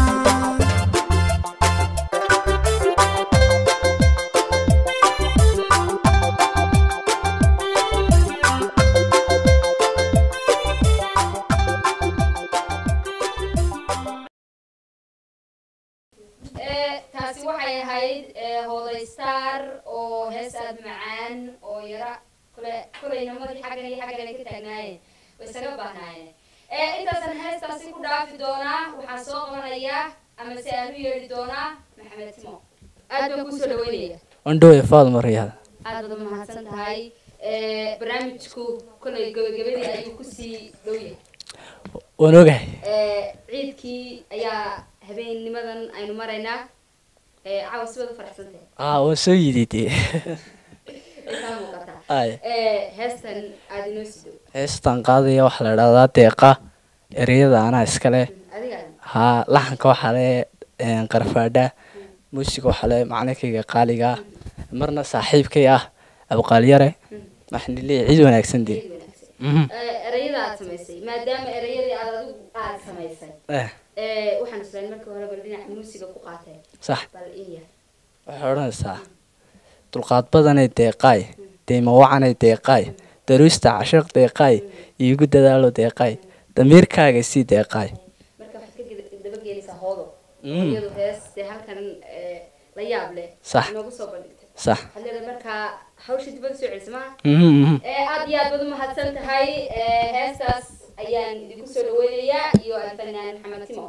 [SPEAKER 1] taasi waxay ahayd hooday star oo hees aad macaan oo yara kule kulaynamadii xaggan iyo xaggan ay ka taagnaayeen way isaga baahnaayeen intaasan heestaasi ku dhaafi doonaa waxaan soo qabanayaa ama se aan u yeedhi doonaa maxamed timo aad baan kusoo dhaweynaya
[SPEAKER 14] wandhowe faadma riyaad
[SPEAKER 1] aad baad mahadsan tahay barnaamijku kolay gabagabadii ayuu kusii dhow yahay
[SPEAKER 14] waan ogahay
[SPEAKER 1] ciidkii ayaa habeennimadan aynu maraynaa caawa si wada faraxsantahay
[SPEAKER 14] aa waan soo yidhi dee
[SPEAKER 1] kaa muuqataa
[SPEAKER 14] ay
[SPEAKER 1] heestan aada inoo sido
[SPEAKER 14] heestan qaadaya waxaa la idhahdaa deeqa ereyada anaa iska leh
[SPEAKER 1] adiga
[SPEAKER 14] haa laxanka waxaa le qarfaadha muusiga waxaa le macalinkayga qaaliga ah marna saaxiibkay ah abqaalyare waxaan leeyahay ciid wanaagsan dee
[SPEAKER 1] ereyada aad samaysay maadaama ereyadii aad adigu aad samaysay waxaan islayn markii hore bal dhinaca muusiga ku qaatay
[SPEAKER 14] sax
[SPEAKER 1] bal iya
[SPEAKER 14] waxay odhanaysaa dulqaad badanay deeqaay deyma wacanay deeqaay daruusta cashiq deeqaay iigu dadaalo deeqaay damiirkaaga sii deeqaay
[SPEAKER 1] marka waxaad ka dabageynaysaa hoodo iyadu hees dee halkan la yaab leh
[SPEAKER 14] sax
[SPEAKER 1] inoogu soo bandhigtay
[SPEAKER 14] sax
[SPEAKER 1] waxaad leedahay markaa hawsha dibada soo celisa maha
[SPEAKER 14] mhm
[SPEAKER 1] aad iyo aad baad umahadsan tahay heestaas ayaan idinku soo dhaweynayaa iyo alfanaan maxamed timo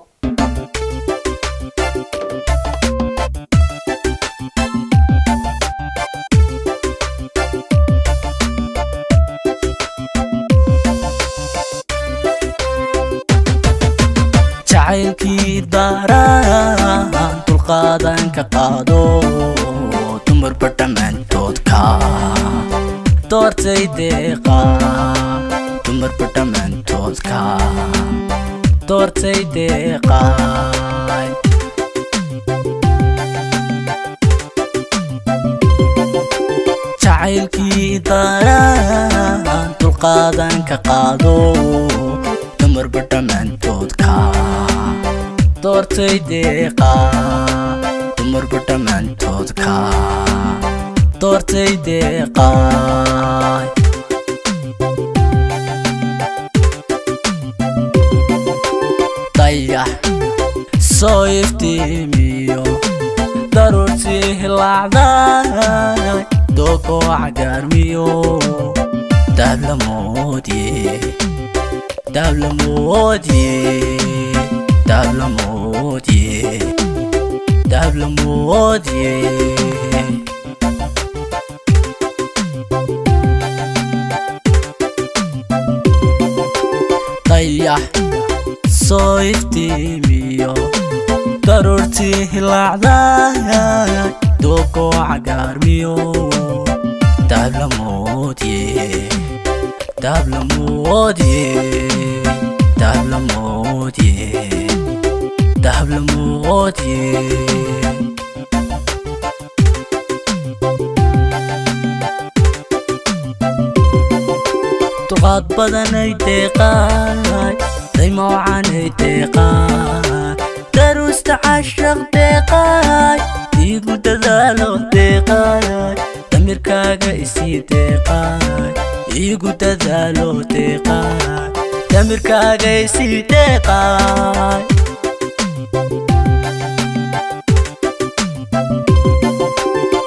[SPEAKER 15] jacaylkii daaraan dulqaadan ka qaado dumarba dhammaantoodka doortay deeqa dumarba dhammaantoodka doortay deeqaay jacaylkii daaraan dulqaadan ka qaado dumarba dhammaantoodka doortay deeqa dumarba dhammaantoodka doortay deeqaay dayax soo iftiimiyo daruurtii hilaacday doogoo cagaarmiyo daablamoodye daablamoodye daablamoodye daablamoodye dayax soo iftiimiyo daruurtii hilaacday doogoo cagaarmiyo daablamoodye daablamoodye daablamoodye daablamoodye dulqaad badanay deeqaay dayma wacanay deeqaay daruusta cashaq deeqaay iigu dadaalo deeqaay damirkaaga isii deeqaay iigu dadaalo deeqaay damirkaaga isii deeqaay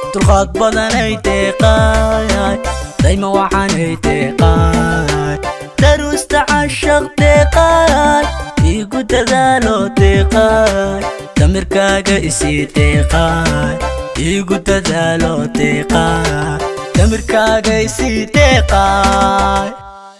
[SPEAKER 15] dulqaad badanay deeqaay dayma waxaanay deeqaay daruusta cashaq deeqaay igu dadaalo deeqaay damirkaaga isii deeqaay igu dadaalo deeqaay damirkaaga isii deeqaay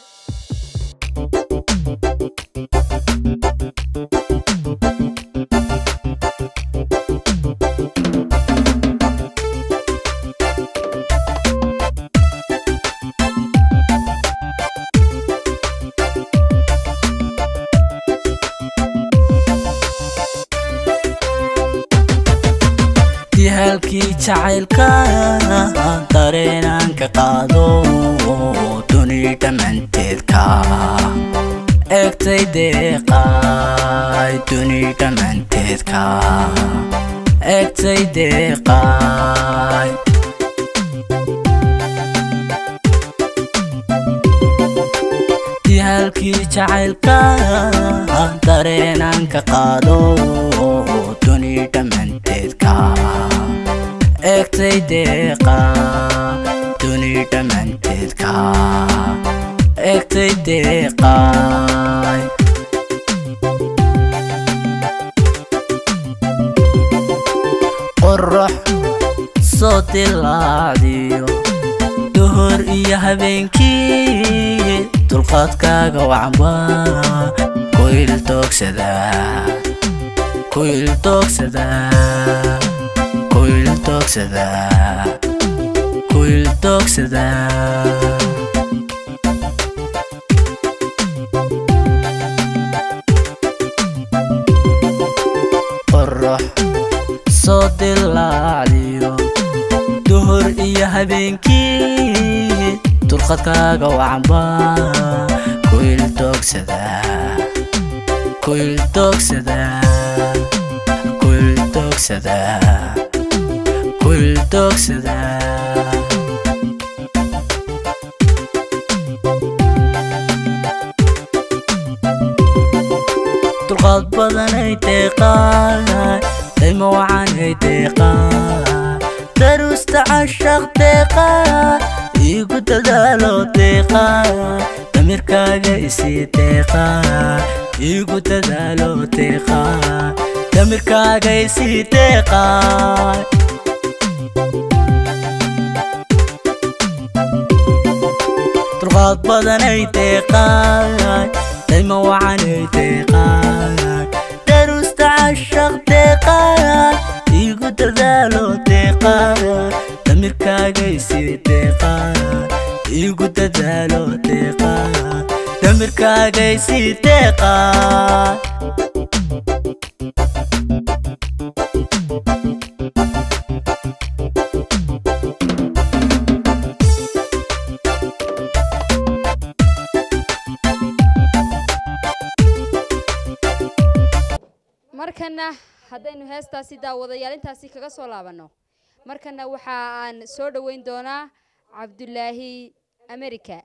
[SPEAKER 15] halkii jacaylka dareenaan ka qaado duni dhammaanteedka eegtay deeqaay duni dhammaanteedka eegtay deeqaay halkii jacaylka dareenaan ka qaado duni dhammaanteedka eegtay deeqaay duni dhammaanteedka eegtay deeqaay qorrax soo dilaacdiyo duhur iyo habeenkii dulqaadkaaga wacba kuyl doogsada kuyl doogsada kuyl doogsada kuyl doogsada qorrax soo dilaacdiyo duhur iyo habeenkii dulqaadkaaga wacba kuyl doogsada kuyl doogsada kuyl doogsada kuyl doogsada dulqaad badanay deeqaay dayma waxaanay deeqaay daruusta cashaq deeqaay igu dadaalo deeqaay damirkaaga isii deeqaay igu dadaalo deeqaay damirkaaga isii deeqaay dulqaad badanay deeqaay dayma waxaanay deeqaay daruusta cashaq deeqaay igu dadaalo deeqaay damirkaaga isii deeqaay igu dadaalo deeqaay damirkaaga isii deeqaay
[SPEAKER 1] markana haddaynu heestaasi daawadayaal intaasi kaga soo laabanno markana waxa aan soo dhoweyn doonaa cabdulaahi america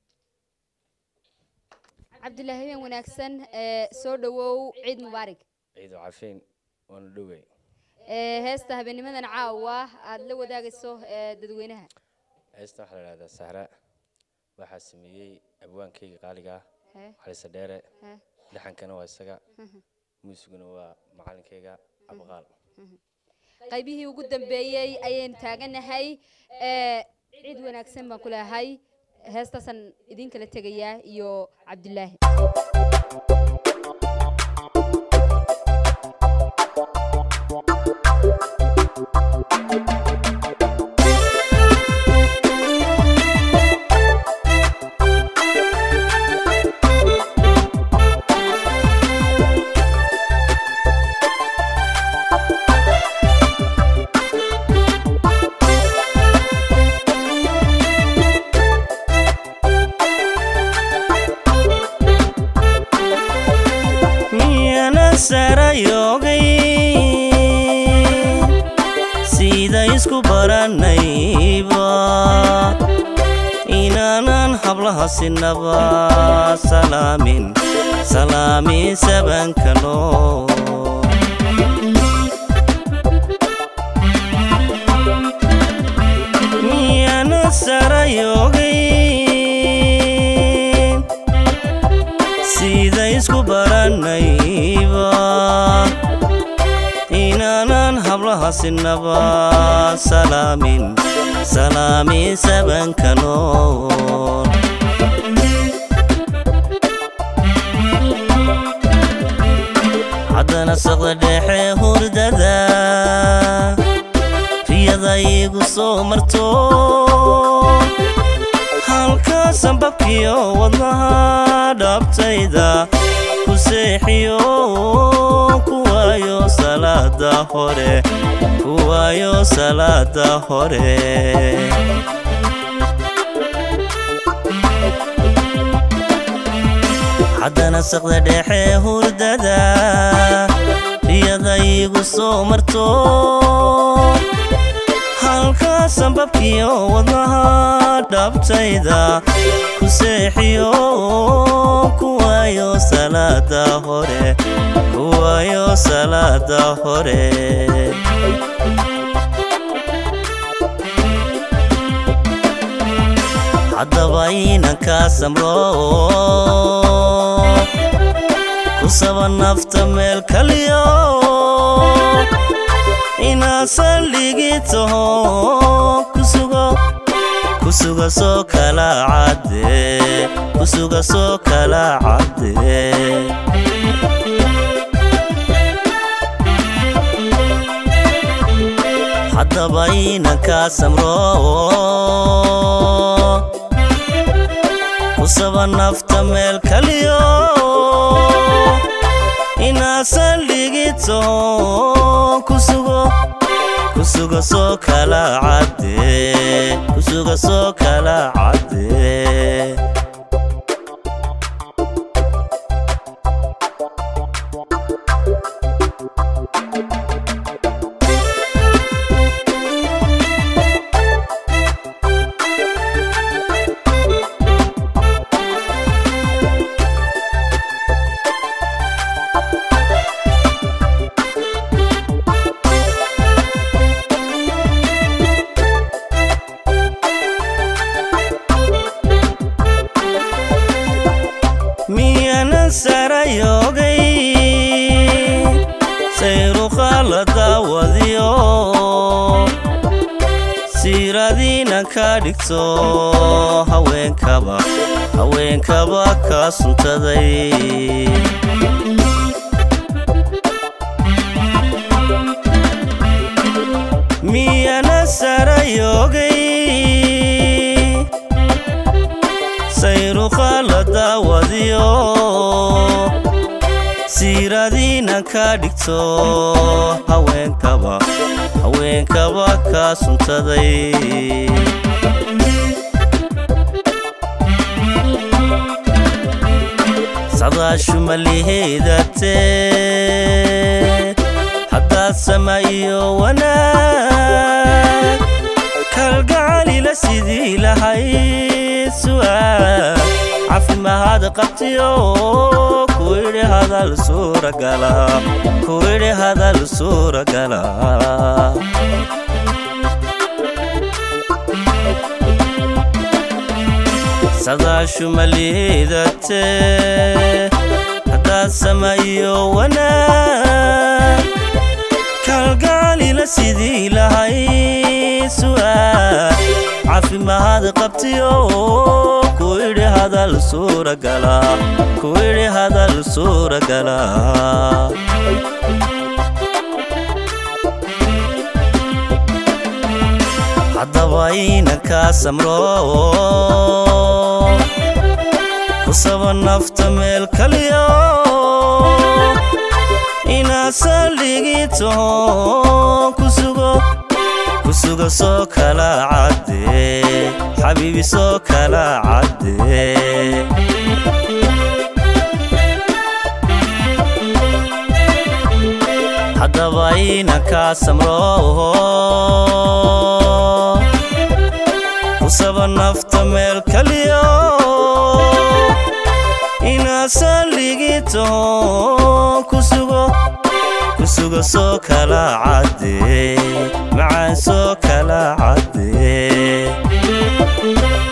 [SPEAKER 1] cabdulaahi ween wanaagsan ee soo dhawow ciid mubaarak
[SPEAKER 16] ciid cafin waan dhowey
[SPEAKER 1] ee heesta habeennimadan caawa aad la wadaagayso ee dadweynaha
[SPEAKER 16] heesta waxa la yiraahdaa sahra waxa sameeyay abwaankayga qaaliga ah xalisa dheere dhaxankana waa isaga muusiguna waa macalinkayga abqaal
[SPEAKER 1] qaybihii ugu dambeeyay ayaan taaganahay ee ciid wanaagsan baan ku leeyahay heestaasan idin kala tegayaa iyo cabdulaahi
[SPEAKER 3] sida isku baranayba inaanan hablaha sinaba salaamin salaamin sabankano
[SPEAKER 17] saarayoogay sida isku baranayba inaanan hablaha sinaba salaamin salaamin sabanka nool haddana saqda dhexe hurdada riyada igu soo marto halka sanbabkiyo wadnaha dhabtayda ku seexiyo kuwaayo salaada hore kuwaayo salaada hore haddana saqda dhexe hurdada riyada igu soo marto halka sanbabkiyo wadnaha dhabtayda ku seexiyo kuwaayo salaada hore kuwaayo salaada hore haddaba inanka samro kusaba nafta meel kaliyo inaa saldhigi taho kusugo kusuga soo kala cadde kusuga soo kala cadde haddaba inanka samro kusaba nafta meel kaliyo inaa saldhigi taho kusugo kusuga soo kala cadde kusuga soo kala cadde saarayoogay sayru qalada wadiyo siiradiina ka dhigto haweenkaba haweenkaba ka suntaday miyana saarayoogay sayru qalada wadiyo siiradiina ka dhigto haweenkaba haweenkaba ka suntaday sadaashu maliheedate haddaad sama iyo wanaag kalgacalila sidii lahayd su'aal caafimaad qabtiyo kuwidhi hadal suuragala kuwidhi hadal suuragala sadaashu maliidate haddaad sama iyo wanaag kalgacalila sidii lahayd su'aal caafimaad qabtiyo kuwidhi hadal suuragala kuwidhi hadal suuragala haddaba inanka samro kusaba nafta meel kaliyo inaa saldhigi taho kusugo kusuga soo kala cadde xabiibi soo kala cadde haddaba inanka samro kusaba nafta meel kaliyo inaa saldhigi taho kusugo kusuga soo kala cadde macaan soo kala cadde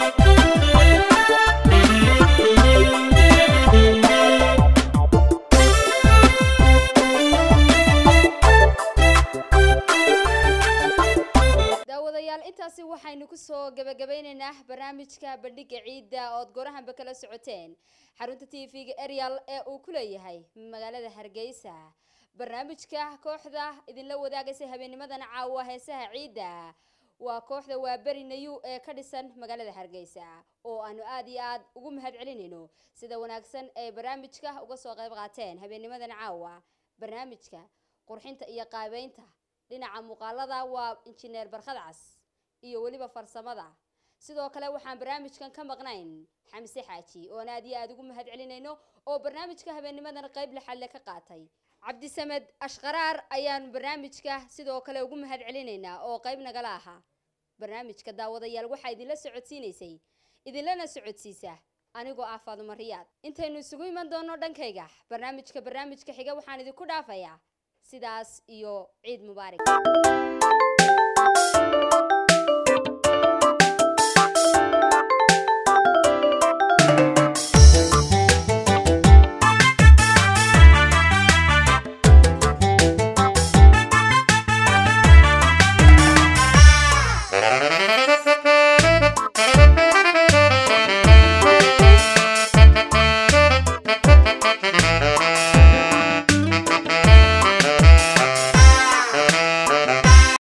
[SPEAKER 1] waxaynu ku soo gabagabaynaynaa barnaamijka bandhiga ciidda ood gorahanba kala socoteen xarunta T V-ga Ariel ee uu ku leeyahay magaalada Hargeysa barnaamijka kooxda idinla wadaagaysa habeennimadan caawa heesaha ciidda waa kooxda waa bari nayu ee ka dhisan magaalada Hargeysa oo aanu aad iyo aad ugu mahad celinayno sida wanaagsan ee barnaamijka uga soo qayb qaateen habeennimadan caawa barnaamijka qurxinta iyo qaabeynta dhinaca muuqaalada waa injineer Barkad Cas iyo waliba farsamada sidoo kale waxaan barnaamijkan ka maqnayn Xamse Xaaji oo aad iyo aad ugu mahad celinayno oo barnaamijka habeennimadan qayb la xal ka qaatay Cabdi Samed Ashqaraar ayaan barnaamijka sidoo kale ugu mahad celinaynaa oo qayb nagala aha barnaamijka daawadayaal waxa idin la socodsiinaysay idinlana socodsiisa anigoo ah Faadumo Riyaad intaynu isugu iman doono dhankayga barnaamijka barnaamijka xiga waxaan idinku dhaafayaa sidaas iyo ciid mubaarak